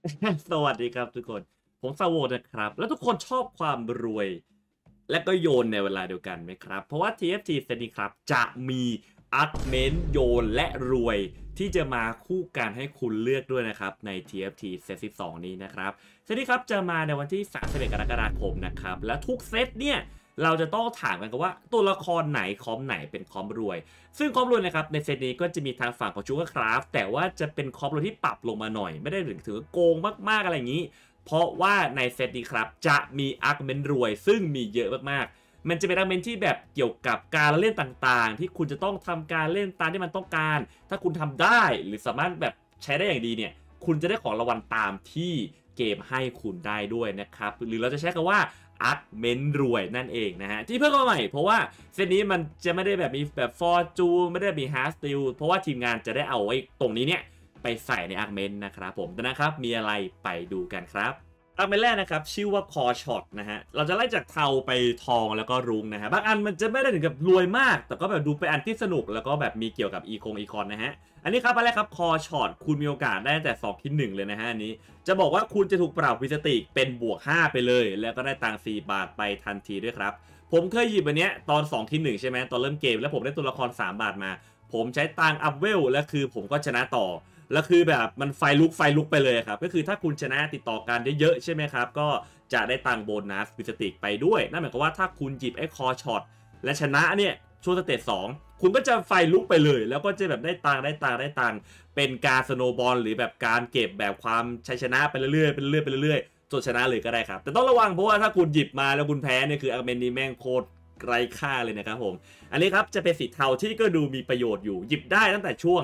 สวัสดีครับทุกคนผมซาโวนะครับแล้วทุกคนชอบความรวยและก็โยนในเวลาเดียวกันไหมครับเพราะว่า TFT เซตนี้ครับจะมีอาร์คเมนต์โยนและรวยที่จะมาคู่กันให้คุณเลือกด้วยนะครับใน TFT เซต12นี้นะครับเซตนี้ครับจะมาในวันที่31กรกฎาคมนะครับและทุกเซตเนี่ยเราจะต้องถามกันว่าตัวละครไหนคอมไหนเป็นคอมรวยซึ่งคอมรวยนะครับในเซตนี้ก็จะมีทางฝั่งของชูการ์คราฟแต่ว่าจะเป็นคอมรวยที่ปรับลงมาหน่อยไม่ได้ถึงโกงมากๆอะไรอย่างนี้เพราะว่าในเซตนี้ครับจะมีอาร์คเมนต์รวยซึ่งมีเยอะมากๆมันจะเป็นอาร์คเมนต์ที่แบบเกี่ยวกับการเล่นต่างๆที่คุณจะต้องทำการเล่นตามที่มันต้องการถ้าคุณทำได้หรือสามารถแบบใช้ได้อย่างดีเนี่ยคุณจะได้ของรางวัลตามที่เกมให้คุณได้ด้วยนะครับหรือเราจะใช้คำว่าอาร์คเมนต์รวยนั่นเองนะฮะที่เพิ่มเข้ามาใหม่เพราะว่าเซตนี้มันจะไม่ได้แบบมีแบบฟอร์จูนไม่ได้มีฮาร์สติลเพราะว่าทีมงานจะได้เอาไว้ตรงนี้เนี่ยไปใส่ในอาร์คเมนต์นะครับผมนะครับมีอะไรไปดูกันครับอาร์คเมนต์แรกนะครับชื่อว่าคอช็อตนะฮะเราจะไล่จากเทาไปทองแล้วก็รุ้งนะฮะบางอันมันจะไม่ได้ถึงกับรวยมากแต่ก็แบบดูเป็นอันที่สนุกแล้วก็แบบมีเกี่ยวกับอีคอนนะฮะอันนี้ครับอะไรครับคอช็อตคุณมีโอกาสได้แต่2ที่1เลยนะฮะอันนี้จะบอกว่าคุณจะถูกปรับวิสติกเป็นบวก5ไปเลยแล้วก็ได้ตังค์4 บาทไปทันทีด้วยครับผมเคยหยิบอันเนี้ยตอน2ที่1ใช่ไหมตอนเริ่มเกมแล้วผมได้ตัวละคร3 บาทมาผมใช้ตังค์อัพเวลแล้วคือผมก็ชนะต่อแล้วคือแบบมันไฟลุกไปเลยครับก็คือถ้าคุณชนะติดต่อกันได้เยอะใช่ไหมครับก็จะได้ตังค์โบนัสวิสติกไปด้วยนั่นหมายความว่าถ้าคุณหยิบไอ้คอช็อตและชนะเนี่ยช่วงสเตจ2คุณก็จะไฟลุกไปเลยแล้วก็จะแบบได้ตังค์เป็นการสโนว์บอลหรือแบบการเก็บแบบความชัยชนะไปเรื่อยๆจนชนะเลยก็ได้ครับแต่ต้องระวังเพราะว่าถ้าคุณหยิบมาแล้วคุณแพ้เนี่ยคืออาร์เมนนี้แม่งโคตรไร้ค่าเลยนะครับผมอันนี้ครับจะเป็นสีเทาที่ก็ดูมีประโยชน์อยู่หยิบได้ตั้งแต่ช่วง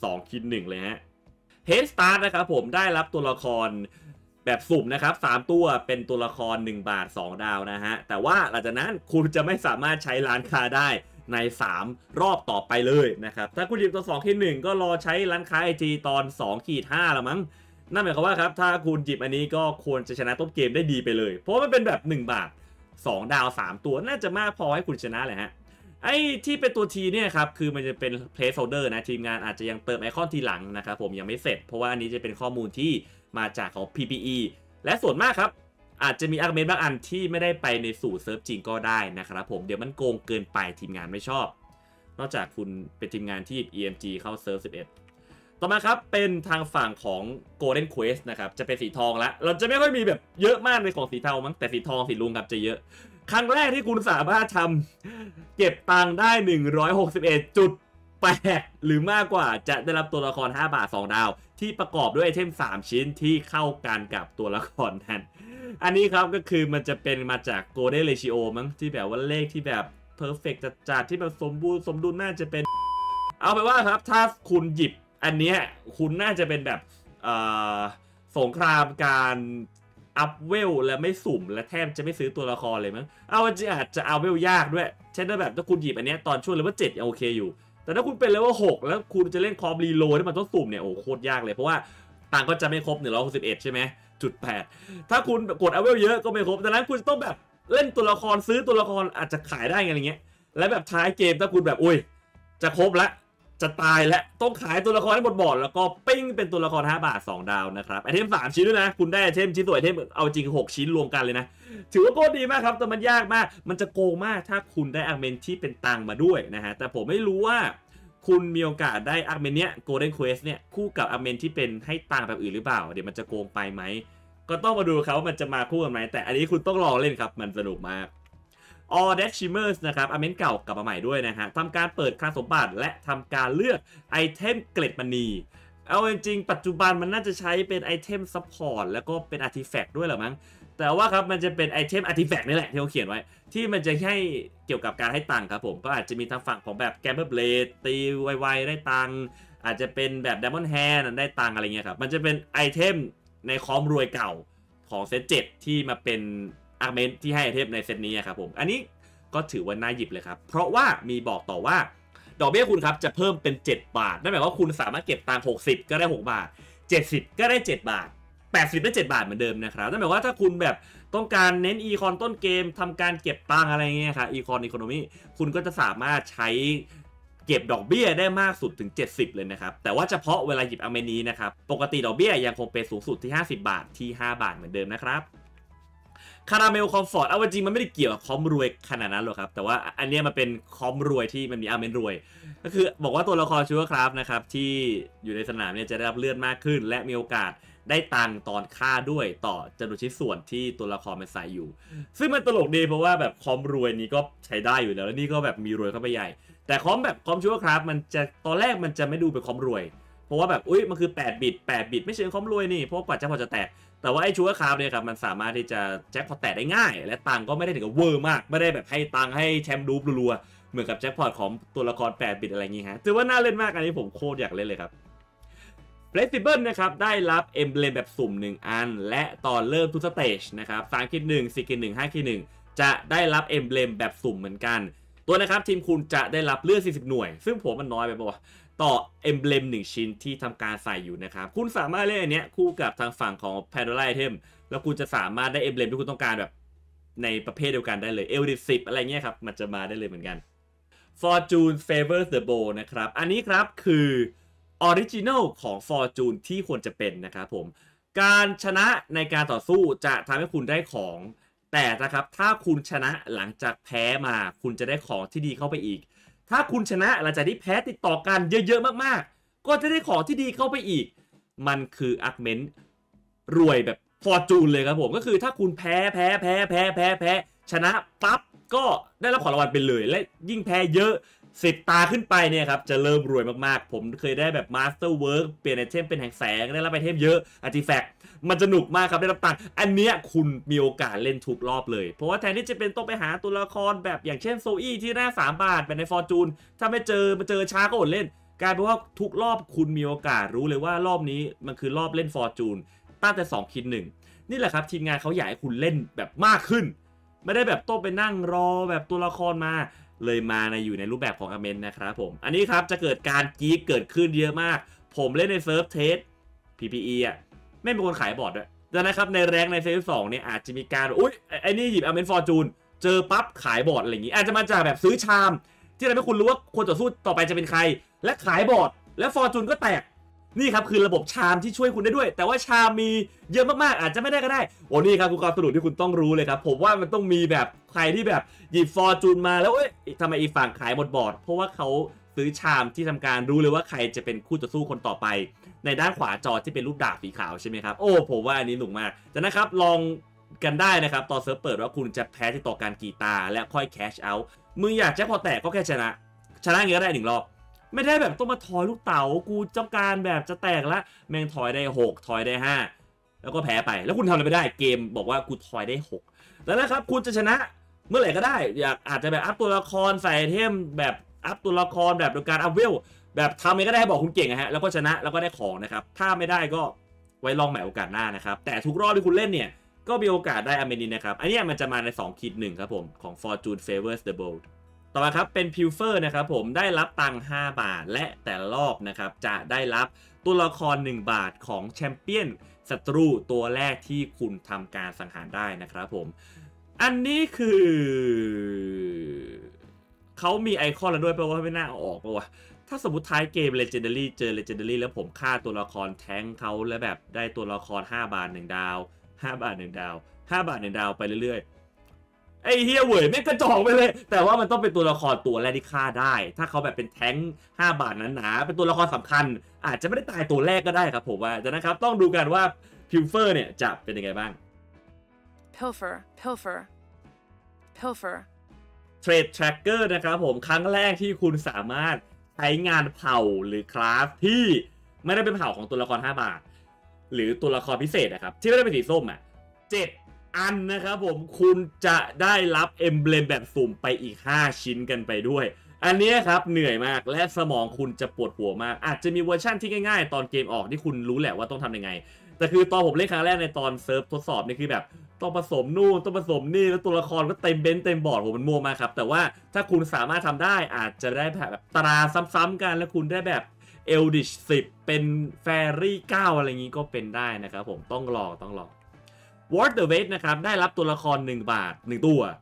2-1เลยฮะเฮดสตาร์ทนะครับผมได้รับตัวละครแบบสุ่มนะครับ3ตัวเป็นตัวละคร1 บาท2 ดาวนะฮะแต่ว่าหลังจากนั้นคุณจะไม่สามารถใช้ร้านค้าได้ใน3รอบต่อไปเลยนะครับถ้าคุณหยิบตัว2-1ก็รอใช้ร้านค้าไอทีตอน2-5ละมั้งนั่นหมายความว่าครับถ้าคุณหยิบอันนี้ก็ควรจะชนะต้นเกมได้ดีไปเลยเพราะมันเป็นแบบ1 บาท2 ดาว3ตัวน่าจะมากพอให้คุณชนะแหละฮะไอ้ที่เป็นตัวทีเนี่ยครับคือมันจะเป็น placeholder นะทีมงานอาจจะยังเติมไอคอนทีหลังนะครับผมยังไม่เสร็จเพราะว่าอันนี้จะเป็นข้อมูลที่มาจากของ PPE และส่วนมากครับอาจจะมีอาร์กิวเมนต์บางอันที่ไม่ได้ไปในสู่เซิร์ฟจริงก็ได้นะครับผมเดี๋ยวมันโกงเกินไปทีมงานไม่ชอบนอกจากคุณเป็นทีมงานที่ EMG เข้าเซิร์ฟ11ต่อมาครับเป็นทางฝั่งของ Golden Quest นะครับจะเป็นสีทองละเราจะไม่ค่อยมีแบบเยอะมากในของสีเทามั้งแต่สีทองสีลุงครับจะเยอะครั้งแรกที่คุณสามารถทำเก็บตังค์ได้161.8หรือมากกว่าจะได้รับตัวละคร5 บาท2 ดาวที่ประกอบด้วยไอเทม3 ชิ้นที่เข้ากันกับตัวละครนั้นอันนี้ครับก็คือมันจะเป็นมาจาก Golden Ratio มั้งที่แบบว่าเลขที่แบบ perfect จัดที่แบบสมบูรณ์สมดุลน่าจะเป็นเอาไปว่าครับถ้าคุณหยิบอันเนี้ยคุณน่าจะเป็นแบบสงครามการอัพเวลและไม่สุ่มและแทบจะไม่ซื้อตัวละครเลยมั้งเอาจริงอาจจะเอาเวลยากด้วยเช่นแบบถ้าคุณหยิบอันเนี้ยตอนช่วงเลเวล7ยังโอเคอยู่แต่ถ้าคุณเป็นเลเวล6แล้วคุณจะเล่นคอมรีโหลดที่มันต้องสุ่มเนี่ยโอ้โคตรยากเลยเพราะว่าตังก็จะไม่ครบ161ใช่ไหม8ถ้าคุณกดเอาเวลเยอะก็ไม่ครบดังนั้นคุณต้องแบบเล่นตัวละครซื้อตัวละครอาจจะขายได้ไงอะไรเงี้ยและแบบท้ายเกมถ้าคุณแบบอุ้ยจะครบละจะตายและต้องขายตัวละครให้หมดบอร์ดแล้วก็ปิ้งเป็นตัวละคร5 บาท2 ดาวนะครับไอเทม3 ชิ้นด้วยนะคุณได้ไอเทมชิ้นสวยไอเทมเอาจริง6 ชิ้นรวมกันเลยนะถือว่าโคตรดีมากครับแต่มันยากมากมันจะโกงมากถ้าคุณได้อาร์เมนที่เป็นตังมาด้วยนะฮะแต่ผมไม่รู้ว่าคุณมีโอกาสได้อาร์เมนเนี้ย Golden Quest เนี่ยคู่กับอาร์เมนที่เป็นให้ตังแบบอื่นหรือเปล่าเดี๋ยวมันจะโกงไปไหมก็ต้องมาดูครับว่ามันจะมาคู่กันไหมแต่อันนี้คุณต้องลองเล่นครับมันสนุกมาก All That Shimmers นะครับอาร์เมนเก่ากลับมาใหม่ด้วยนะฮะทำการเปิดคลังสมบัติและทำการเลือกไอเทมเกล็ดมณีเอาจริงๆปัจจุบันมันน่าจะใช้เป็นไอเทมซัพพอร์ตแล้วก็เป็นอาร์ติแฟกต์ด้วยหรอมั้งแต่ว่าครับมันจะเป็นไอเทมอาร์ติแฟกต์นี่แหละที่เขาเขียนไว้ที่มันจะให้เกี่ยวกับการให้ตังค์ครับผมก็อาจจะมีทางฝั่งของแบบแกมเบอร์เบลดตีไวๆได้ตังค์อาจจะเป็นแบบ Diamond Hand ได้ตังค์อะไรเงี้ยครับมันจะเป็นไอเทมในคอมรวยเก่าของเซต7ที่มาเป็นอาร์เมนที่ให้ไอเทมในเซตนี้ครับผมอันนี้ก็ถือว่าน่าหยิบเลยครับเพราะว่ามีบอกต่อว่าดอกเบี้ยคุณครับจะเพิ่มเป็น7 บาทนั่นหมายว่าคุณสามารถเก็บตังค์60ก็ได้6 บาท70ก็ได้7 บาท80ได้7 บาทเหมือนเดิมนะครับนั่นหมายว่าถ้าคุณแบบต้องการเน้นอีคอนต้นเกมทำการเก็บตังค์อะไรเงี้ยครับอีคอนอีโคโนมีคุณก็จะสามารถใช้เก็บดอกเบี้ยได้มากสุดถึง70เลยนะครับแต่ว่าเฉพาะเวลาหยิบอาร์เมนีนะครับปกติดอกเบี้ยยังคงเป็นสูงสุดที่50บาทที่5บาทเหมือนเดิมนะครับคาราเมลคอมฟอร์ตเอาจริงมันไม่ได้เกี่ยวกับคอมรวยขนาดนั้นหรอกครับแต่ว่าอันนี้มันเป็นคอมรวยที่มันมีอาร์เมนรวยก็คือบอกว่าตัวละครชูเกอร์คราฟนะครับที่อยู่ในสนามเนี่ยจะได้รับเลือดมากขึ้นและมีโอกาสได้ตังตอนฆ่าด้วยต่อจำนวนชิ้นส่วนที่ตัวละครมันใส่อยู่ซึ่งมันตลกดีเพราะว่าแบบคอมรวยนี้ก็ใช้ได้อยู่แล้วแล้วนี่ก็แบบมีรวยเข้าไปใหญ่แต่คอมแบบคอมชูเกอร์คราฟมันจะตอนแรกมันจะไม่ดูเป็นคอมรวยเพราะว่าแบบอุ้ยมันคือ8 บิตไม่ใช่คอมรวยนี่เพราะกว่าจะพอจะแตกแต่ว่าไอ้ชูเกอร์คราฟเนี่ยครับมันสามารถที่จะแจ็คพอตแตกได้ง่ายและตังก็ไม่ได้ถึงกับเวอร์มากไม่ได้แบบให้ตังให้แชมป์ดูรัวๆเหมือนกับแจ็คพอตของตัวละคร8 บิตอะไรอย่างงี้ฮะถือว่าน่าเล่นมากอันนี้ผมโคตรอยากเล่นเลยครับFlexible นะครับได้รับเอมเบลมแบบสุ่ม1อันและตอนเริ่มทุกสเตจนะครับ3-1 4-1 5-1จะได้รับเอมเบลมแบบสุ่มเหมือนกันตัวนะครับทีมคุณจะได้รับเลือด40หน่วยซึ่งผมมันน้อยไปป่ะต่อเอมเบลม1ชิ้นที่ทำการใส่อยู่นะครับคุณสามารถเล่นอันเนี้ยคู่กับทางฝั่งของ Pandora Item แล้วคุณจะสามารถได้เอมเบลมที่คุณต้องการแบบในประเภทเดียวกันได้เลย10อะไรเงี้ยครับมันจะมาได้เลยเหมือนกัน Fortune Favors the Bow นะครับอันนี้ครับคือออริจินัลของ Fortune ที่ควรจะเป็นนะครับผมการชนะในการต่อสู้จะทำให้คุณได้ของแต่นะครับถ้าคุณชนะหลังจากแพ้มาคุณจะได้ของที่ดีเข้าไปอีกถ้าคุณชนะหลังจากที่แพ้ติดต่อกันเยอะๆมากๆก็จะได้ของที่ดีเข้าไปอีกมันคืออาร์เมนต์รวยแบบ Fortune เลยครับผมก็คือถ้าคุณแพ้ชนะปั๊บก็ได้รับของรางวัลไปเลยและยิ่งแพ้เยอะ10 ตาขึ้นไปเนี่ยครับจะเริ่มรวยมากๆผมเคยได้แบบ Master Work เปลี่ยนไอเทมเป็นแห่งแสงได้รับไอเทมเยอะ Artifact มันจะหนุกมากครับได้รับตังค์อันเนี้ยคุณมีโอกาสเล่นทุกรอบเลยเพราะว่าแทนที่จะเป็นต้องไปหาตัวละครแบบอย่างเช่นโซอี้ที่หน้า3 บาทแบบใน Fortune ถ้าไม่เจอช้าก็อดเล่นกลายเป็นว่าทุกรอบคุณมีโอกาสรู้เลยว่ารอบนี้มันคือรอบเล่น Fortune ตั้งแต่2-1นี่แหละครับทีมงานเขาอยากให้คุณเล่นแบบมากขึ้นไม่ได้แบบต้องไปนั่งรอแบบตัวละครมาเลยมาอยู่ในรูปแบบของอาร์เมนนะครับผมอันนี้ครับจะเกิดการกิ๊กเกิดขึ้นเยอะมากผมเล่นในเซิร์ฟเทส PPE อ่ะไม่เป็นคนขายบอร์ดด้วยดังนั้นครับในแรงในเซิร์ฟ2เนี่ยอาจจะมีการอุ๊ยไอ้นี่หยิบอาร์เมนฟอร์จูนเจอปั๊บขายบอร์ดอะไรอย่างงี้อาจจะมาจากแบบซื้อชามที่ทำให้คุณรู้ว่าคนต่อสู้ต่อไปจะเป็นใครและขายบอร์ดและฟอร์จูนก็แตกนี่ครับคือระบบชามที่ช่วยคุณได้ด้วยแต่ว่าชามมีเยอะมากๆอาจจะไม่ได้ก็ได้โอ้นี่ครับคือความสนุกที่คุณต้องรู้เลยครับผมว่ามันต้องมีแบบใครที่แบบหยิบฟอร์จูนมาแล้วเอ้ยทำไมอีฝั่งขายหมดบอร์ดเพราะว่าเขาซื้อชามที่ทำการรู้เลยว่าใครจะเป็นคู่ต่อสู้คนต่อไปในด้านขวาจอที่เป็นรูปดาบสีขาวใช่ไหมครับโอ้ผมว่าอันนี้หนุกมากแต่นะครับลองกันได้นะครับตอนเซิร์ฟเปิดว่าคุณจะแพ้ที่ต่อการกี่ตาและค่อยแคชเอาท์มึงอยากจะพอแตกก็แค่ชนะอย่างเงี้ยก็ได้1 รอบไม่ได้แบบต้องมาถอยลูกเต๋ากูต้องการแบบจะแตกละแม่งถอยได้6ถอยได้5แล้วก็แพ้ไปแล้วคุณทำอะไรไม่ได้เกมบอกว่ากูถอยได้6แล้วนะครับคุณจะชนะเมื่อไหร่ก็ได้อยากอาจจะแบบอัพตัวละครใส่ไอเทมแบบอัพตัวละครแบบโดยการอัพเวลแบบทำเองก็ได้บอกคุณเก่งนะฮะแล้วก็ชนะแล้วก็ได้ของนะครับถ้าไม่ได้ก็ไว้ลองใหม่โอกาสหน้านะครับแต่ทุกรอบที่คุณเล่นเนี่ยก็มีโอกาสได้อาร์เมนินนะครับอันนี้มันจะมาใน2-1ครับผมของ Fortune Favors the Boldต่อมาครับเป็นพิวเฟอร์นะครับผมได้รับตังค์5 บาทและแต่ละรอบนะครับจะได้รับตัวละคร1 บาทของแชมเปี้ยนศัตรูตัวแรกที่คุณทำการสังหารได้นะครับผมอันนี้คือเขามีไอคอนแล้วด้วยแปลว่าไม่น่าออกป่ะวะถ้าสมมติท้ายเกม Legendary เจอ Legendary แล้วผมฆ่าตัวละครแท้งเขาแล้วแบบได้ตัวละคร5 บาท1 ดาว5 บาท1 ดาว5 บาท1 ดาวไปเรื่อยไอ้เฮียเว่ยไม่กระจอกไปเลยแต่ว่ามันต้องเป็นตัวละครตัวแรกที่ฆ่าได้ถ้าเขาแบบเป็นแท้ง5 บาทหนาๆเป็นตัวละครสำคัญอาจจะไม่ได้ตายตัวแรกก็ได้ครับผมว่าดังนั้นครับต้องดูกันว่าพิวเฟอร์เนี่ยจะเป็นยังไงบ้าง Pilfer Trade Tracker นะครับผมครั้งแรกที่คุณสามารถใช้งานเผ่าหรือคลาสที่ไม่ได้เป็นเผ่าของตัวละคร5 บาทหรือตัวละครพิเศษนะครับที่ไม่ได้เป็นสีส้ม7 อันนะครับผมคุณจะได้รับเอมเบลมแบบสุ่มไปอีก5 ชิ้นกันไปด้วยอันนี้ครับเหนื่อยมากและสมองคุณจะปวดหัวมากอาจจะมีเวอร์ชั่นที่ง่ายๆตอนเกมออกที่คุณรู้แหละว่าต้องทำยังไงแต่คือตอนผมเล่นครั้งแรกในตอนเซิร์ฟทดสอบนี่คือแบบต้องผสมนู่นต้องผสมนี่แล้วตัวละครก็เต็มเบนซ์เต็มบอร์ดผมมันมั่วมากครับแต่ว่าถ้าคุณสามารถทำได้อาจจะได้แบบตราซ้ำๆกันแล้วคุณได้แบบเอลดิช10เป็นแฟรี่9อะไรอย่างนี้ก็เป็นได้นะครับผมต้องรอWard the Wait นะครับได้รับตัวละคร1 บาท1 ตัว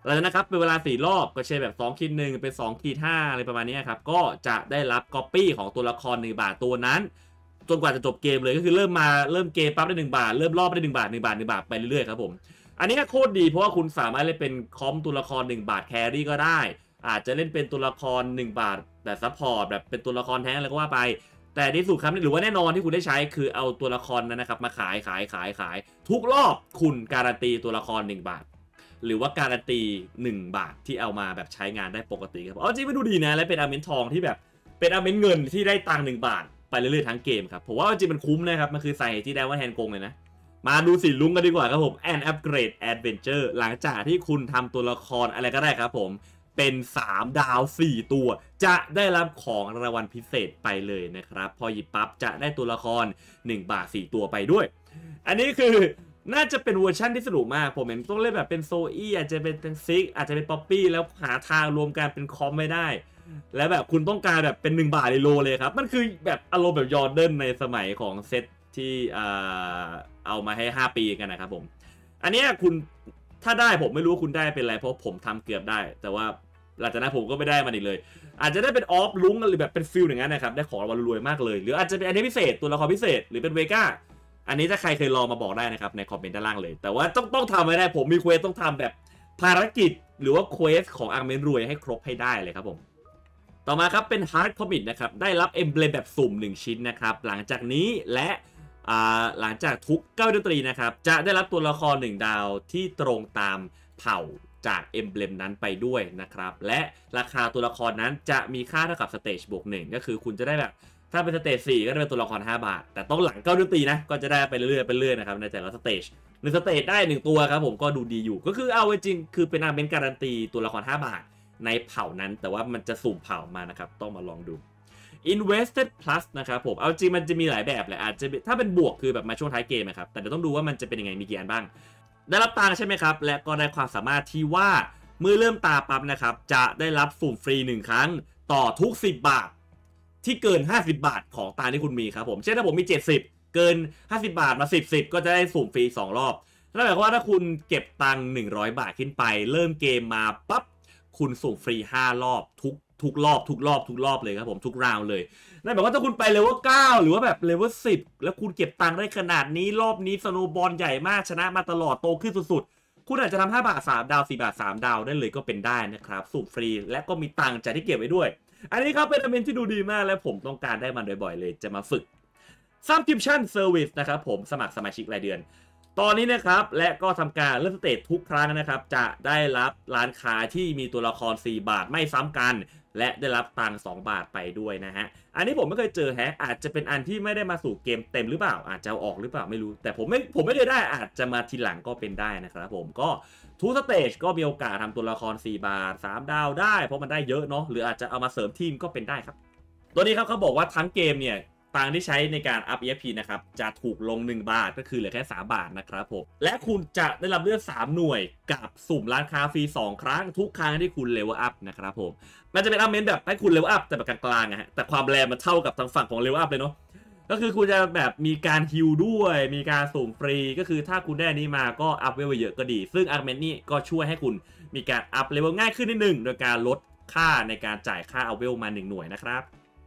แล้วนะครับเป็นเวลา4รอบก็เช่นแบบ2 ขีด 1เป็น2 ขีด 5อะไรประมาณนี้ครับก็จะได้รับก๊อปปี้ของตัวละคร1 บาทตัวนั้นจนกว่าจะจบเกมเลยก็คือเริ่มเกมปั๊บได้1 บาทเริ่มรอบได้1 บาท1 บาท1 บาทไปเรื่อยๆครับผมอันนี้โคตรดีเพราะว่าคุณสามารถเล่นเป็นคอมตัวละคร1 บาทแครี่ก็ได้อาจจะเล่นเป็นตัวละคร1 บาทแบบซัพพอร์ตแบบเป็นตัวละครแท้งอะไรก็ว่าไปแต่ที่สุดครับหรือว่าแน่นอนที่คุณได้ใช้คือเอาตัวละครนั้นนะครับมาขายทุกรอบคุณการันตีตัวละคร1 บาทหรือว่าการันตี1 บาทที่เอามาแบบใช้งานได้ปกติครับจริงไม่ดูดีนะและเป็นอาร์เมนทองที่แบบเป็นอาร์เมนเงินที่ได้ตังค์1 บาทไปเรื่อยๆทั้งเกมครับผมว่าจริงมันคุ้มนะครับมันคือใส่ที่ได้ว่าแฮนด์โกงเลยนะมาดูสีลุงกันดีกว่าครับผม and upgrade adventure หลังจากที่คุณทำตัวละครอะไรก็ได้ครับผมเป็น3 ดาว 4 ตัวจะได้รับของรางวัลพิเศษไปเลยนะครับพอหยิบปั๊บจะได้ตัวละคร1 บาท 4 ตัวไปด้วยอันนี้คือน่าจะเป็นเวอร์ชั่นที่สนุกมากผมเห็นต้องเล่นแบบเป็นโซอี้อาจจะเป็นซิกอาจจะเป็นป๊อปปี้แล้วหาทางรวมกันเป็นคอมไม่ได้แล้วแบบคุณต้องการแบบเป็น1 บาทในโลเลยครับมันคือแบบอารมณ์แบบยอร์เดนในสมัยของเซตที่เอามาให้5 ปีกันนะครับผมอันนี้คุณถ้าได้ผมไม่รู้คุณได้เป็นอะไรเพราะผมทำเกือบได้แต่ว่าหลังจากนั้นผมก็ไม่ได้มันอีกเลยอาจจะได้เป็นออฟลุงหรือแบบเป็นฟิลอย่างนั้นนะครับได้ของรางวัลรวยมากเลยหรืออาจจะเป็นอันนี้พิเศษตัวละครพิเศษหรือเป็นเวก้าอันนี้ถ้าใครเคยลองมาบอกได้นะครับในคอมเมนต์ด้านล่างเลยแต่ว่าต้องทำให้ได้ผมมีเควสต้องทำแบบภารกิจหรือว่าเควสของอาร์เมนรวยให้ครบให้ได้เลยครับผมต่อมาครับเป็น Hard Commit นะครับได้รับเอมเบลมแบบสุ่ม1 ชิ้นนะครับหลังจากนี้และหลังจากทุก9 ดนตรีนะครับจะได้รับตัวละคร1 ดาวที่ตรงตามเผ่าจากเอมเบลมนั้นไปด้วยนะครับและราคาตัวละครนั้นจะมีค่าเท่ากับสเตจบวก1ก็คือคุณจะได้แบบถ้าเป็นสเตจ4ก็จะเป็นตัวละคร5 บาทแต่ต้องหลัง9 ดนตรีนะก็จะได้ไปเรื่อยๆนะครับในแต่ละสเตจ1 สเตจได้1 ตัวครับผมก็ดูดีอยู่ก็คือเอาจริงคือเป็นอาร์เมนการันตีตัวละคร5 บาทในเผ่านั้นแต่ว่ามันจะสุ่มเผ่ามานะครับต้องมาลองดู Invested Plus นะครับผมเอาจริงมันจะมีหลายแบบแหละอาจจะถ้าเป็นบวกคือแบบมาช่วงท้ายเกมนะครับแต่เดี๋ยวต้องดูว่ามันจะเป็นยังไงมีกี่อันบ้างได้รับตังค์ใช่ไหมครับและก็ได้ความสามารถที่ว่าเมื่อเริ่มตาปั๊บนะครับจะได้รับสุ่มฟรี1 ครั้งต่อทุก10 บาทที่เกิน50 บาทของตาที่คุณมีครับผมเช่นถ้าผมมี70เกิน50 บาทมา10ก็จะได้สุ่มฟรี2 รอบนั่นหมายความว่าถ้าคุณเก็บตังค์100 บาทขึ้นไปเริ่มเกมมาปั๊บคุณสุ่มฟรี5 รอบทุกรอบเลยครับผมทุกราวเลยนั่นหมายว่าถ้าคุณไปเลเวล9หรือว่าแบบเลเวล10แล้วคุณเก็บตังค์ได้ขนาดนี้รอบนี้สโนว์บอลใหญ่มากชนะมาตลอดโตขึ้นสุดๆคุณอาจจะทำ5 บาท 3 ดาว4 บาท 3 ดาวได้เลยก็เป็นได้นะครับสุ่มฟรีและก็มีตังค์จากที่เก็บไว้ด้วยอันนี้ครับเป็นอันที่ดูดีมากและผมต้องการได้มันบ่อยๆเลยจะมาฝึก Subscription Service นะครับผมสมัครสมาชิกรายเดือนตอนนี้นะครับและก็ทำการเริ่มสเตจทุกครั้งนะครับจะได้รับร้านค้าที่มีตัวละคร4 บาทไม่ซ้ำกันและได้รับตังค์2 บาทไปด้วยนะฮะอันนี้ผมไม่เคยเจออาจจะเป็นอันที่ไม่ได้มาสู่เกมเต็มหรือเปล่าอาจจะเอาออกหรือเปล่าไม่รู้แต่ผมไม่ได้อาจจะมาทีหลังก็เป็นได้นะครับผมก็ทุกสเตจก็มีโอกาสทำตัวละคร4 บาท 3 ดาวได้เพราะมันได้เยอะเนาะหรืออาจจะเอามาเสริมทีมก็เป็นได้ครับตัวนี้ครับเขาบอกว่าทั้งเกมเนี่ยตังที่ใช้ในการอัพ EXP นะครับจะถูกลง1 บาทก็คือเหลือแค่3 บาทนะครับผมและคุณจะได้รับเลือด3 หน่วยกับสุ่มร้านค้าฟรี2 ครั้งทุกครั้งที่คุณเลเวลอัพนะครับผมมันจะเป็นอัพเมนต์แบบให้คุณเลเวลอัพแต่แบบกลางๆนะฮะแต่ความแรงมันเท่ากับทางฝั่งของเลเวลอัพเลยเนาะก็คือคุณจะแบบมีการฮิลด้วยมีการสุ่มฟรีก็คือถ้าคุณได้นี้มาก็อัพเวลเยอะก็ดีซึ่งอัพเมนต์นี้ก็ช่วยให้คุณมีการอัพเลเวลง่ายขึ้นนิดนึงโดยการลดค่าในการจ่ายค่าเอาเวลมา1 หน่วยนะครับ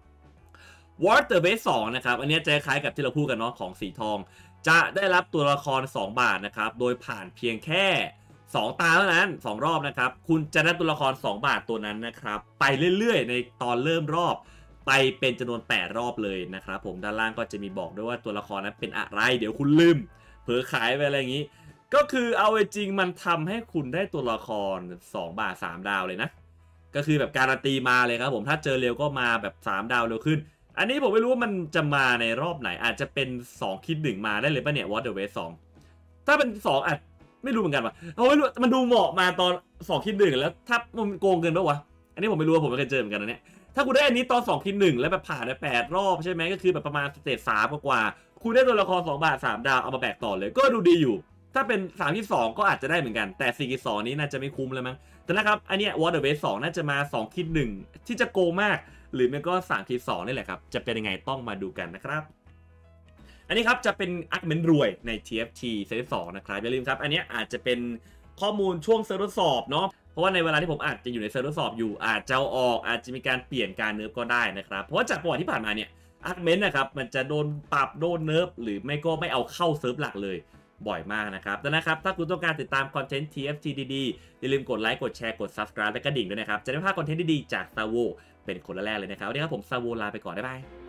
Water Base 2นะครับอันนี้จะคล้ายกับที่เราพูดกันเนาะของสีทองจะได้รับตัวละคร2 บาทนะครับโดยผ่านเพียงแค่2 ตาเท่านั้น2 รอบนะครับคุณจะได้ตัวละคร2 บาทตัวนั้นนะครับไปเรื่อยๆในตอนเริ่มรอบไปเป็นจำนวน8 รอบเลยนะครับผมด้านล่างก็จะมีบอกด้วยว่าตัวละครนั้นเป็นอะไรเดี๋ยวคุณลืมเผลอขายไปอะไรอย่างนี้ก็คือเอาจริงมันทำให้คุณได้ตัวละคร2 บาท 3 ดาวเลยนะก็คือแบบการันตีมาเลยครับผมถ้าเจอเร็วก็มาแบบ3 ดาวเร็วขึ้นอันนี้ผมไม่รู้ว่ามันจะมาในรอบไหนอาจจะเป็น2 คิด 1มาได้เลยป่ะเนี่ย Water Wave 2ถ้าเป็น2อาจไม่รู้เหมือนกันว่ะไม่รู้มันดูเหมาะมาตอน2 คิด 1แล้วถ้ามันโกงเกินป่ะวะอันนี้ผมไม่รู้ผมไม่เคยเจอเหมือนกันนะเนี่ยถ้าคุณได้อันนี้ตอน2 คิด 1แล้วแบบผ่านไป8 รอบใช่ไหมก็คือแบบประมาณสเตจ3กว่าคุณได้ตัวละคร2 บาท 3 ดาวเอามาแบกต่อเลยก็ดูดีอยู่ถ้าเป็น3 คิด 2ก็อาจจะได้เหมือนกันแต่4 คิด 2นี้น่าจะไม่คุ้มเลยมั้งแต่นะครับอันเนี้ย Water Wave 2น่าจะมา2 คิด 1ที่จะโกงมากหรือมันก็3 คิด 2นี่แหละครับจะเป็นยังไงต้องมาดูกันนะครับอันนี้ครับจะเป็นอัพเมนต์รวยใน TFT เซต2นะครับอย่าลืมครับอันนี้อาจจะเป็นข้อมูลช่วงเซิร์ฟทดสอบเนาะเพราะว่าในเวลาที่ผมอาจจะอยู่ในเซิร์ฟทดสอบอยู่อาจจะออกอาจจะมีการเปลี่ยนการเนิร์ฟก็ได้นะครับเพราะว่าจากประวัติที่ผ่านมาเนี่ยอาร์คเมนต์นะครับมันจะโดนปรับโดนเนิร์ฟหรือไม่ก็ไม่เอาเข้าเซิร์ฟหลักเลยบ่อยมากนะครับดังนั้นครับถ้าคุณต้องการติดตามคอนเทนต์ TFT ดีๆอย่าลืมกดไลค์กดแชร์กด Subscribe และกระดิ่งด้วยนะครับจะได้ไม่พลาดคอนเทนต์ดีๆจาก Star Wars เป็นคนแรกเลยนะครับวันนี้ครับผม Star Wars ลาไปก่อนบ๊ายบาย